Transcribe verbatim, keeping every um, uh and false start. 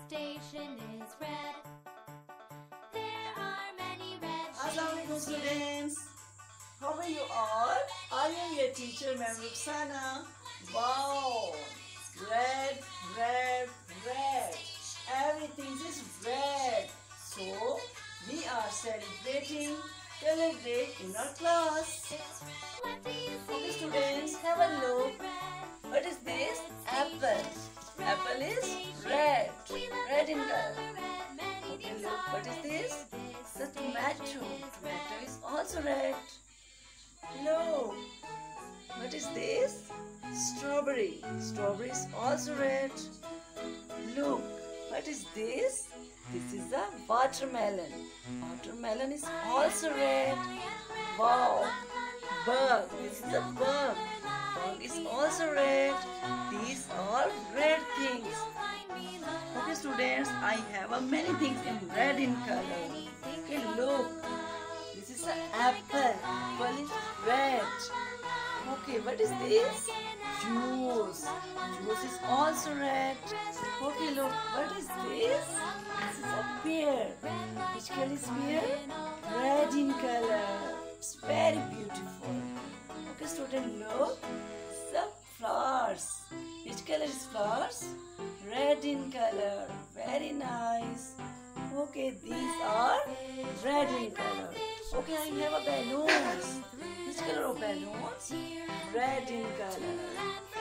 station is red. There are many red shades. Assalamualaikum students. How are you all? I am your teacher, Ma'am Rukhsana. Wow! Red, red, red. Everything is red. So, we are celebrating Color Day in our class. Okay students, have a look. What is this? Apple. Apple is red. Red in color. Okay, look. What is this? The tomato. Tomato is also red. Look. What is this? Strawberry. Strawberry is also red. Look. What is this? This is a watermelon. Watermelon is also red. Wow. Bug. This is a bug. Bug is also red. These are red things. Okay students, I have a many things in red in color. Okay, look. This is an apple. Apple is red. Okay, what is this? Juice. Juice is also red. Okay, look. What is this? This is a pear. Which color is pear? Red in color. It's very beautiful. Okay, student, look. Some flowers. Which color is flowers? Red in color. Very nice. Okay, these are red in color. Okay, I have a balloons. Which color of balloons? Red in color.